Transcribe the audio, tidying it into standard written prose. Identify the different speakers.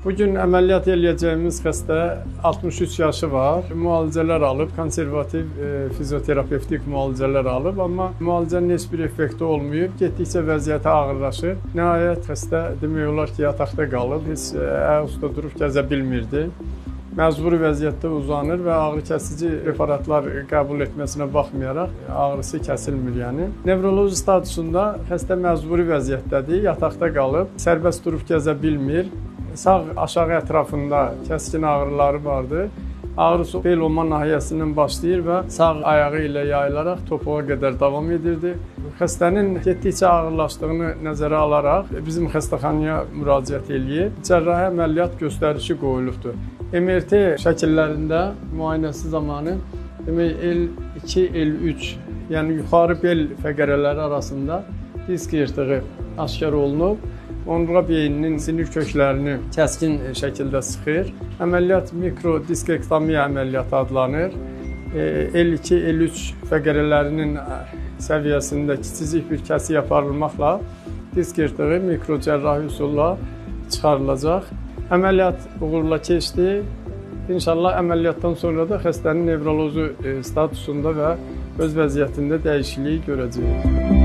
Speaker 1: Bugün əməliyyat eləyəcəyimiz xəstə 63 yaşı var. Müalicələr alıb, konservativ fizioterapevtik müalicələr alıb, amma müalicənin heç bir effekti olmayıb. Getdikcə vəziyyəti ağırlaşır. Nəhayət xəstə demək olar ki, yataqda qalıb, heç ayaqüstə durub gəzə bilmirdi. Məcburi vəziyyətdə uzanır və ağrı kəsici preparatlar qəbul etməsinə baxmayaraq ağrısı kəsilmir yəni. Nevroloji statusunda xəstə məcburi vəziyyətdədir, yataqda qalıb, sərbəst durub gəzə bilmir. Sağ aşağı ətrafında kəskin ağrıları vardı. Ağrısı bel olma nahiyəsindən başlayır və sağ ayağı ilə yayılaraq topuğa qədər davam edirdi. Xəstənin getdikcə ağırlaşdığını nəzərə alaraq bizim xəstəxanaya müraciət eləyib. Cərrahi əməliyyat göstərişi qoyulubdur. MRT şəkillərində müayinəsi zamanı demək L2, L3, yəni yuxarı bel fəqərələri arasında disk yırtığı aşkar olunub. Onurğa beyninin sinir köklərini kəskin şəkildə sıxır. Əməliyyat mikrodiskektomiya əməliyyatı adlanır. L2, L3 fəqərələrinin səviyyəsində kiçicik bir kəsik aparılmaqla disk yırtığı mikrocərrahi üsulla çıxarılacaq. Əməliyyat uğurla keçdi. İnşallah əməliyyatdan sonra da xəstənin nevroloji statusunda və öz vəziyyətində dəyişiklik görəcəyik.